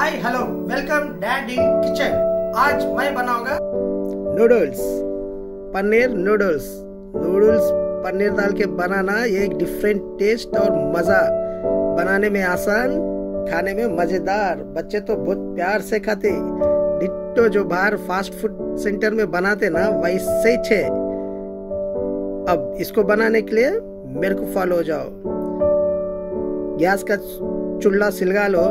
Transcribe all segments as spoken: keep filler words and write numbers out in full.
Hi hello welcome dad in kitchen. आज मैं बनाऊंगा नूडल्स, पनीर नूडल्स। नूडल्स पनीर डाल के बनाना ये एक डिफरेंट टेस्ट और मजा, बनाने में आसान, खाने में मजेदार। बच्चे तो बहुत प्यार से खाते, डिट्टो जो बाहर फास्ट फूड सेंटर में बनाते ना वैसे ही छे। अब इसको बनाने के लिए मेरे को फॉलो हो जाओ। गैस का चूल्हा सिलगा लो,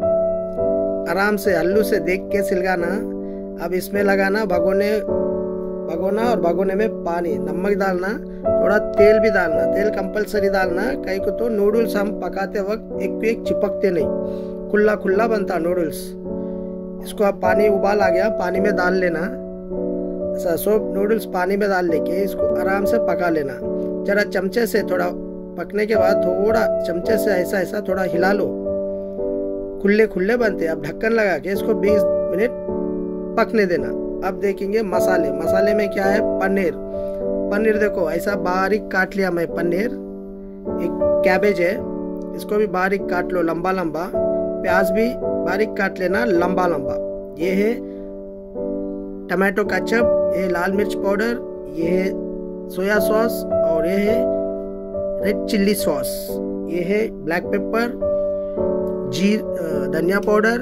आराम से हल्लू से देख के सिलगाना। अब इसमें लगाना भगोने भगोना और भगोने में पानी, नमक डालना, थोड़ा तेल भी डालना। तेल कंपलसरी डालना, कहीं को तो नूडल्स हम पकाते वक्त एक पे एक चिपकते नहीं, खुला खुला बनता नूडल्स। इसको अब पानी उबाल आ गया, पानी में डाल लेना। ऐसा सब नूडल्स पानी में डाल लेके इसको आराम से पका लेना। जरा चमचे से थोड़ा पकने के बाद थोड़ा चमचे से ऐसा ऐसा थोड़ा हिला लो, खुले खुले बनते। अब ढक्कन लगा के इसको बीस मिनट पकने देना। अब देखेंगे मसाले। मसाले में क्या है, पनीर। पनीर देखो ऐसा बारीक काट लिया मैं पनीर। एक कैबेज है, इसको भी बारीक काट लो लंबा लंबा। प्याज भी बारीक काट लेना लंबा लंबा। ये है टमाटो केचप, ये लाल मिर्च पाउडर, ये है सोया सॉस और ये है रेड चिल्ली सॉस, ये है ब्लैक पेपर, जीर धनिया पाउडर,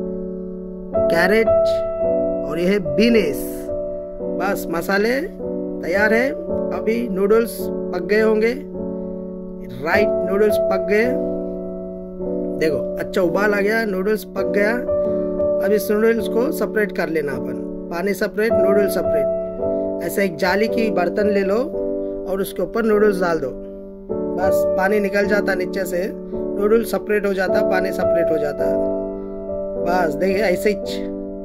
कैरेट और ये है बीन्स। बस मसाले तैयार है। अभी नूडल्स पक गए होंगे। राइट, नूडल्स पक गए। देखो अच्छा उबाल आ गया, नूडल्स पक गया। अब इस नूडल्स को सेपरेट कर लेना अपन, पानी सेपरेट, नूडल्स सेपरेट। ऐसा एक जाली की बर्तन ले लो और उसके ऊपर नूडल्स डाल दो। बस पानी निकल जाता नीचे से, नूडल्स सेपरेट हो जाता, पानी सेपरेट हो जाता। बस देखिए ऐसे ही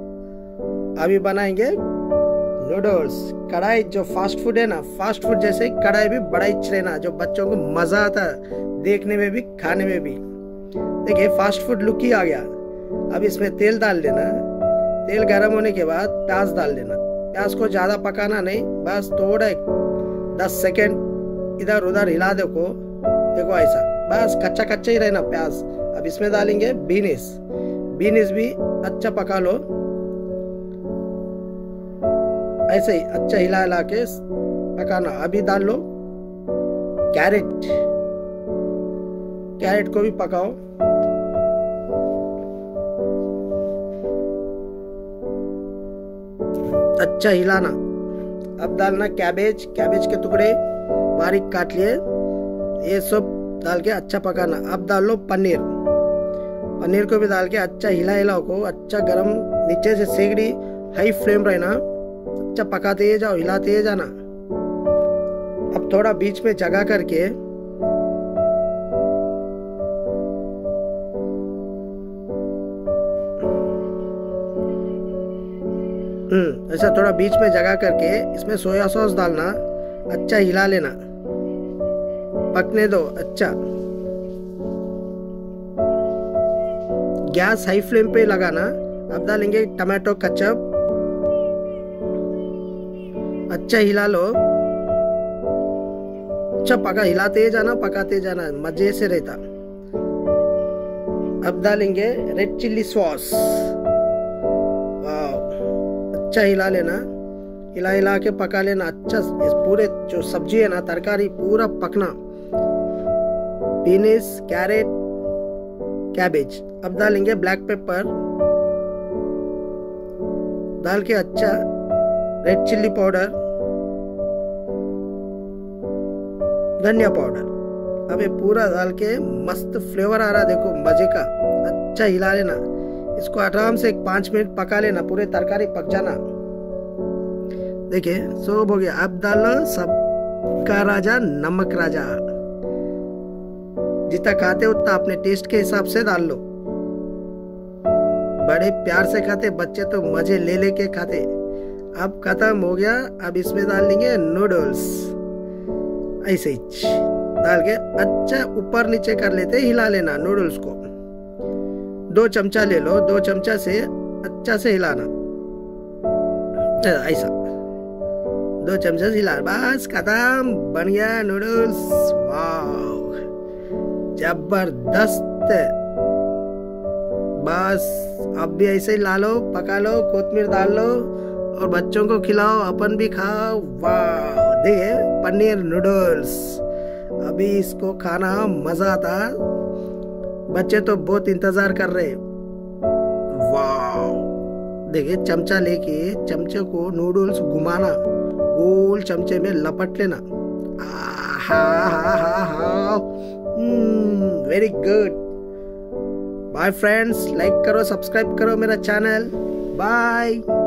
अभी बनाएंगे नूडल्स। कढ़ाई जो फास्ट फूड है ना, फास्ट फूड जैसे कढ़ाई भी बड़ा ही रहना, जो बच्चों को मजा आता है देखने में भी खाने में भी। देखिए फास्ट फूड लुक ही आ गया। अब इसमें तेल डाल देना। तेल गर्म होने के बाद प्याज डाल देना। प्याज को ज्यादा पकाना नहीं, बस थोड़ा दस सेकेंड इधर उधर हिला देखो। देखो ऐसा बस कच्चा कच्चा ही रहना प्याज। अब इसमें डालेंगे बीन्स। बीन्स भी अच्छा पका लो, ऐसे ही अच्छा हिला हिला के पकाना। अभी डाल लो कैरेट। कैरेट को भी पकाओ। अच्छा हिलाना। अब डालना कैबेज। कैबेज के टुकड़े बारीक काट लिए, ये सब डाल के अच्छा पकाना। अब डाल लो पनीर। पनीर को भी डाल के अच्छा हिला हिला को, अच्छा गरम नीचे से सेकड़ी, हाई फ्लेम रहना। अच्छा पकाते जाओ, हिलाते जाना। अब थोड़ा बीच में जगह करके हम्म ऐसा थोड़ा बीच में जगह करके इसमें सोया सॉस डालना। अच्छा हिला लेना, पकने दो अच्छा। गैस हाई फ्लेम पे लगाना। अब डालेंगे टमाटो केचप। अच्छा हिला लो, अच्छा पका, हिलाते जाना, पकाते जाना, मजे से रहता। अब डालेंगे रेड चिल्ली सॉस। अच्छा हिला लेना, हिला हिला के पका लेना। अच्छा इस पूरे जो सब्जी है ना, तरकारी पूरा पकना। Beans, carat, cabbage. अब डालेंगे ब्लैक पेपर डाल के, अच्छा रेड चिल्ली पाउडर, धनिया पाउडर। अब ये पूरा डाल के मस्त फ्लेवर आ रहा, देखो मजे का। अच्छा हिला लेना, इसको आराम से एक पांच मिनट पका लेना, पूरे तरकारी पक जाना। देखिए सब हो गया। अब डालो सबका राजा नमक राजा। जितना खाते उतना अपने टेस्ट के हिसाब से डाल लो। बड़े प्यार से खाते, बच्चे तो मजे ले लेके खाते। अब खत्म हो गया। अब इसमें डाल देंगे नूडल्स। ऐसे ही डाल के अच्छा ऊपर नीचे कर लेते, हिला लेना नूडल्स को। दो चमचा ले लो, दो चमचा से अच्छा से हिलाना। ऐसा दो चमचा से हिला, बस खत्म, बन गया नूडल्स। वाह जबरदस्त। बस आप भी ऐसे ही ला लो, पका लो, कोतमीर डाल लो और बच्चों को खिलाओ, अपन भी खाओ। वाह, देखिए पनीर नूडल्स, अभी इसको खाना मजा आता। बच्चे तो बहुत इंतजार कर रहे। वाह, देखिए चमचा लेके चमचे को नूडल्स घुमाना, गोल चमचे में लपट लेना। हा हा हा हा, very good. Bye friends, like करो, सब्सक्राइब करो मेरा चैनल। बाय।